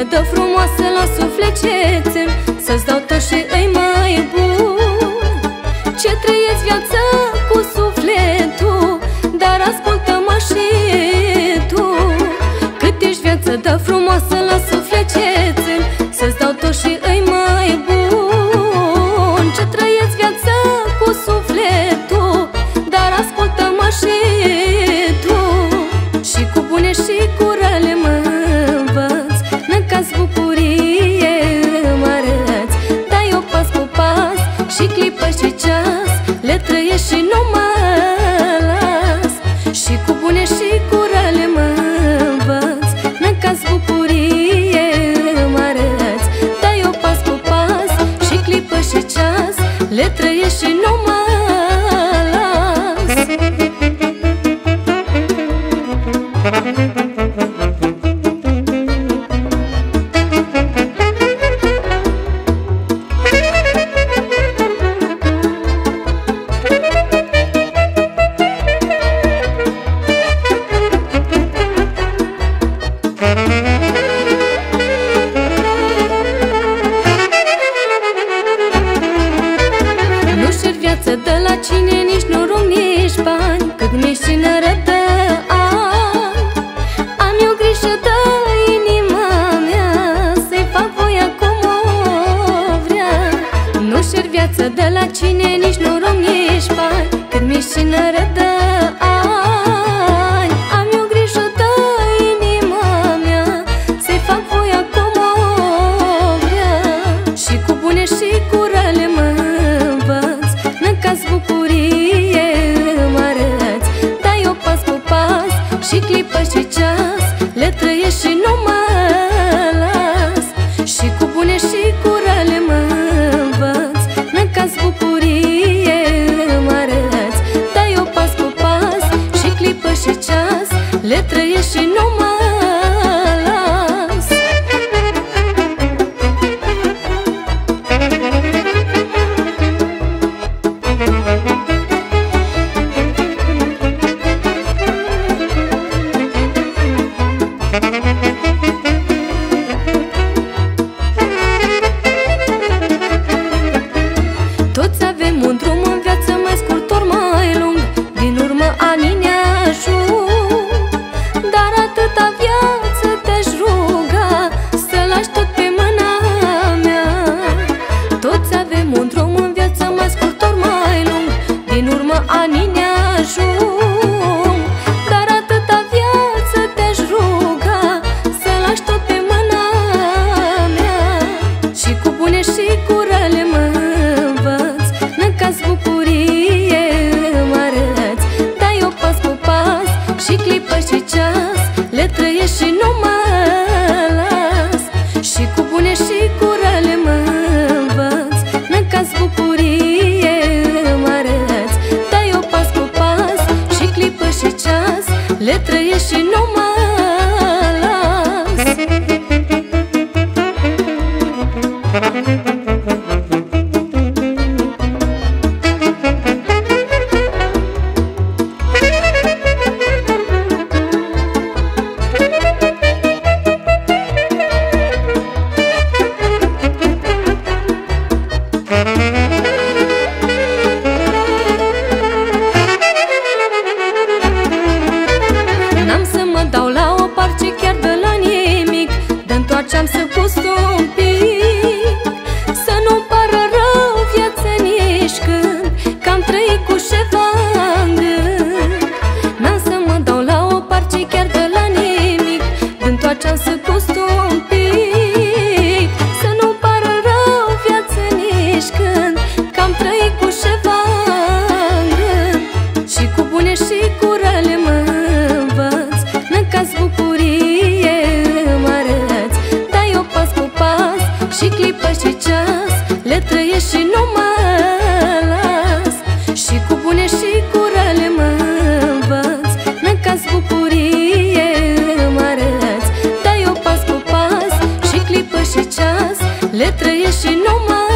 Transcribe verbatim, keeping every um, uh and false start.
dă frumoasă la suflet ce țin, să-ți dau tot și îi mai bun. Ce trăiesc viața cu sufletul, dar ascultă-mă și tu. Cât ești viață, dă frumoasă la suflet ce țin, să-ți dau tot și îi mai bun. Ce trăiesc viața cu sufletul, dar ascultă-mă și tu. Și cu bune și cu rele mă învăț, n-în caz bucurie mă arăți. Dai eu pas cu pas și clipă și ceas, le trăiesc și nu mă las. Și cu bune și cu rele mă învăț, n-în caz bucurie mă arăți. Dai eu pas cu pas și clipă și ceas, le trăiesc și nu mă las. De la cine nici noroc, nici bani, cât mi-ești tânără de ani. Am eu grijă de inima mea, să-i fac voia cum o vrea. Nu șer viață de la cine nici noroc, nici bani, cât mi-ești tânără de ani. Am eu grijă de inima mea, să-i fac voia cum o vrea. Și cu bune și cu rele mă învăț, n-în caz bucurie mă arăți. Dai eu pas cu pas și clipă și ceas, le trăiesc și nu mă las. Și cu bune și cu rele mă învăț, n-în caz bucurie mă arăți. Dai eu pas cu pas și clipă și ceas, le trăiesc și nu mă las. Toți avem un drum în viață, mai scurt ori mai lung, din urmă anii ne ajung. Dar atâta viață te-aș ruga, să lași tot pe mâna mea. Toți avem un drum în viață, mai scurt ori mai lung, din urmă anii ne ajung. Dar atâta viață te-aș ruga, să lași tot pe mâna mea. Și cu bune și cu rele mă învăț, n-în caz bucurie mă arăți. Dai eu pas cu pas și clipă și ceas, le trăiesc și nu mă las. Și cu bune și cu rele mă învăț, n-în caz bucurie mă arăți. Dai eu pas cu pas și clipă și ceas, le trăiesc și nu mă las. N-am să mă dau la o parte chiar de la nimic, de-ntoarce-am să gust un pic. Să nu-mi pară rău viață nici când, că am trăit cu ceva în gând. N-am să mă dau la o parte chiar de la nimic, de-ntoarce-am să gust un pic. Să nu-mi pară rău viață nici când, că am trăit cu ceva în gând. Și cu bune și cu rele mă învăț, n-în caz bucurie mă arăți. Dai eu pas cu pas și clipă și ceas, le trăiesc și nu mă las. Și cu bune și cu rele mă învăț, n-în caz bucurie mă arăți. Dai eu pas cu pas și clipă și ceas, le trăiesc și nu mă